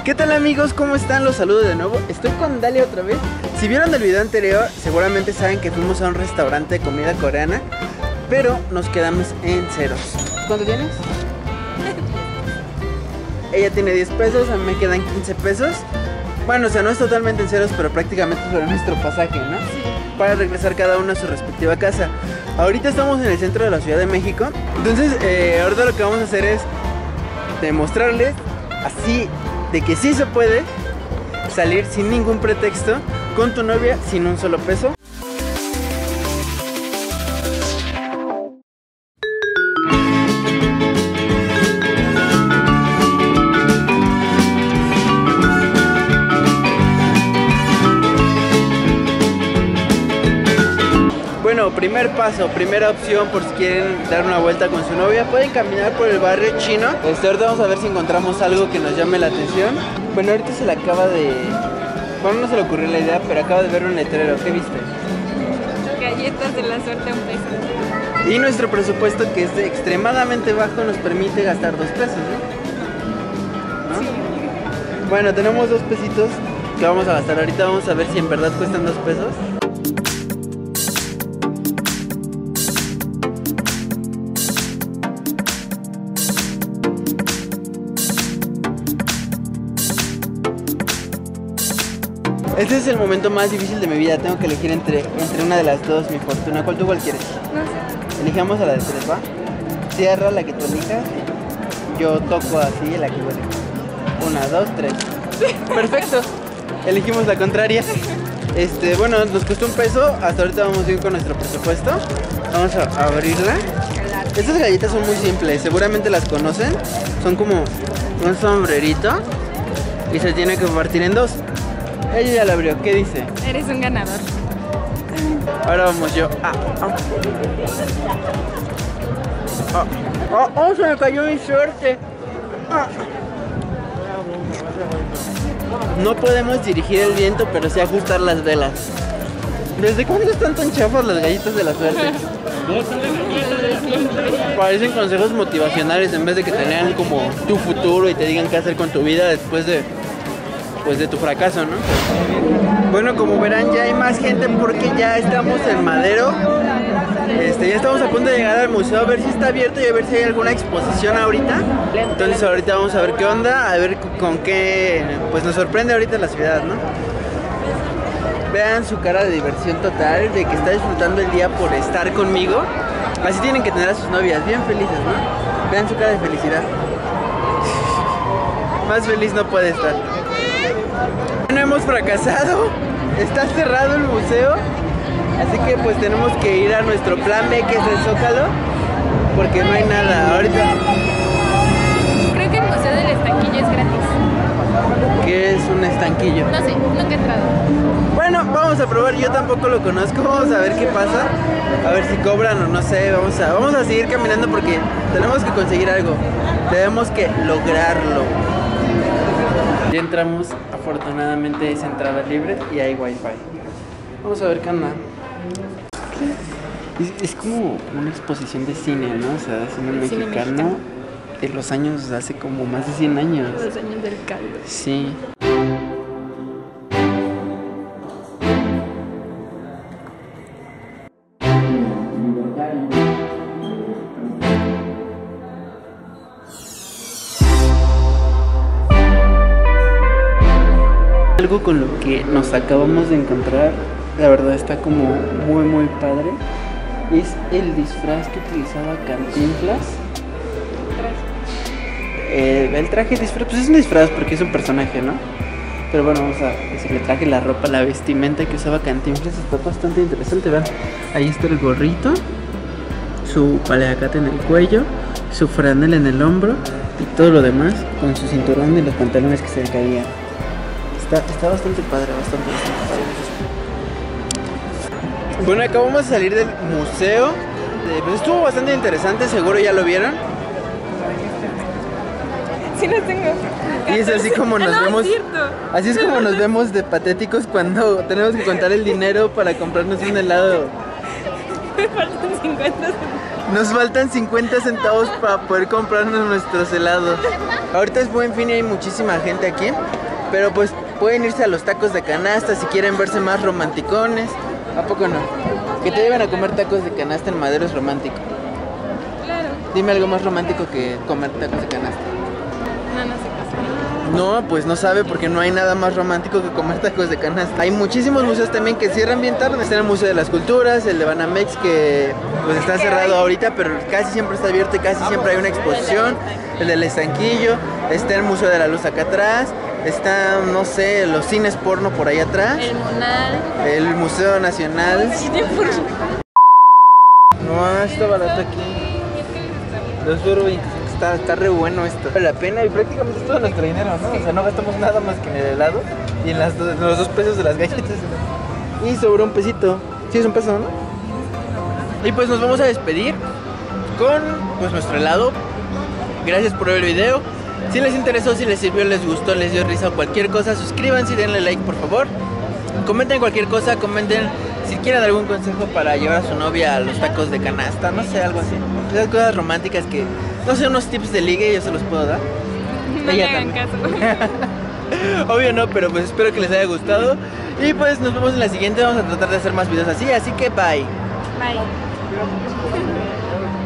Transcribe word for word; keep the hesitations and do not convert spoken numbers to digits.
¿Qué tal amigos? ¿Cómo están? Los saludo de nuevo. Estoy con Dalia otra vez. Si vieron el video anterior, seguramente saben que fuimos a un restaurante de comida coreana, pero nos quedamos en ceros. ¿Cuánto tienes? Ella tiene diez pesos, a mí me quedan quince pesos. Bueno, o sea, no es totalmente en ceros, pero prácticamente sobre nuestro pasaje, ¿no? Sí. Para regresar cada uno a su respectiva casa. Ahorita estamos en el centro de la Ciudad de México. Entonces, eh, ahorita lo que vamos a hacer es demostrarles así de que sí se puede salir sin ningún pretexto con tu novia sin un solo peso. Bueno, primer paso, primera opción por si quieren dar una vuelta con su novia, pueden caminar por el barrio chino. Este, ahorita vamos a ver si encontramos algo que nos llame la atención. Bueno, ahorita se le acaba de... Bueno, no se le ocurrió la idea, pero acaba de ver un letrero. ¿Qué viste? Galletas de la suerte a un peso. Y nuestro presupuesto, que es extremadamente bajo, nos permite gastar dos pesos, ¿no? ¿No? Sí. Bueno, tenemos dos pesitos que vamos a gastar. Ahorita vamos a ver si en verdad cuestan dos pesos. Este es el momento más difícil de mi vida. Tengo que elegir entre, entre una de las dos, mi fortuna. ¿Cuál tú cuál quieres? No sé. Elijamos a la de tres, ¿va? Cierra la que tú elijas. Yo toco así la que yo elija. Una, dos, tres. Perfecto. Elegimos la contraria. Este, bueno, nos costó un peso. Hasta ahorita vamos a ir con nuestro presupuesto. Vamos a abrirla. Estas galletas son muy simples. Seguramente las conocen. Son como un sombrerito y se tiene que partir en dos. Ella ya la abrió, ¿qué dice? Eres un ganador. Ahora vamos yo. Ah, ah. Ah, ah, oh, se me cayó mi suerte. Ah. No podemos dirigir el viento, pero sí ajustar las velas. ¿Desde cuándo están tan chafas las galletas de la suerte? Parecen consejos motivacionales en vez de que te lean como tu futuro y te digan qué hacer con tu vida después de... pues de tu fracaso, ¿no? Bueno, como verán ya hay más gente porque ya estamos en Madero. Este, ya estamos a punto de llegar al museo a ver si está abierto y a ver si hay alguna exposición ahorita. Entonces ahorita vamos a ver qué onda, a ver con qué pues nos sorprende ahorita la ciudad, ¿no? Vean su cara de diversión total, de que está disfrutando el día por estar conmigo. Así tienen que tener a sus novias, bien felices, ¿no? Vean su cara de felicidad. Más feliz no puede estar. No hemos fracasado, está cerrado el museo, así que pues tenemos que ir a nuestro plan B, que es el Zócalo, porque no hay nada ahorita. Creo que el Museo del Estanquillo es gratis. ¿Qué es un estanquillo? No sé, nunca he entrado. Bueno, vamos a probar, yo tampoco lo conozco, vamos a ver qué pasa, a ver si cobran o no sé, vamos a, vamos a seguir caminando porque tenemos que conseguir algo, tenemos que lograrlo. Ya entramos, afortunadamente es entrada libre y hay wifi. Vamos a ver qué onda. Es, es como una exposición de cine, ¿no? O sea, cine mexicano, mexicano de los años, hace como más de cien años. Los años del caldo. Sí. Algo con lo que nos acabamos de encontrar, la verdad está como muy muy padre, es el disfraz que utilizaba Cantinflas. Eh, el traje disfraz, pues es un disfraz porque es un personaje, ¿no? Pero bueno, vamos a decirle traje, la ropa, la vestimenta que usaba Cantinflas, está bastante interesante, vean. Ahí está el gorrito, su paliacate en el cuello, su franela en el hombro y todo lo demás con su cinturón y los pantalones que se le caían. Está, está bastante padre, bastante, bastante padre. Bueno, acabamos de salir del museo. Eh, pues estuvo bastante interesante, seguro ya lo vieron. Sí, lo tengo. Y es así como nos no, vemos. Es así es como nos vemos de patéticos cuando tenemos que contar el dinero para comprarnos un helado. Me faltan cincuenta. Nos faltan cincuenta centavos para poder comprarnos nuestros helados. Ahorita es buen fin y hay muchísima gente aquí. Pero pues pueden irse a los tacos de canasta si quieren verse más romanticones. ¿A poco no? Que te lleven a comer tacos de canasta en Madero es romántico. Claro. Dime algo más romántico que comer tacos de canasta. No, no sé qué. No, pues no sabe porque no hay nada más romántico que comer tacos de canasta. Hay muchísimos museos también que cierran bien tarde. Está el Museo de las Culturas, el de Banamex que pues está cerrado ahorita, pero casi siempre está abierto y casi siempre hay una exposición. El del Estanquillo, está el Museo de la Luz acá atrás, está, no sé, los cines porno por ahí atrás. El Monal. El Museo Nacional. No, está barato aquí. dos euros veinticinco. Está, está re bueno esto. Vale la pena y prácticamente es todo nuestro dinero, ¿no? O sea, no gastamos nada más que en el helado y en, las, en los dos pesos de las galletas. Y sobró un pesito. Sí, es un peso, ¿no? Y pues nos vamos a despedir con pues nuestro helado. Gracias por ver el video. Si les interesó, si les sirvió, les gustó, les dio risa o cualquier cosa, suscríbanse y denle like, por favor. Comenten cualquier cosa, comenten si quieren algún consejo para llevar a su novia a los tacos de canasta, no sé, algo así. Esas cosas románticas que, no sé, unos tips de ligue yo se los puedo dar. No Ella le hagan también. caso. Obvio no, pero pues espero que les haya gustado. Y pues nos vemos en la siguiente, vamos a tratar de hacer más videos así, así que bye. Bye.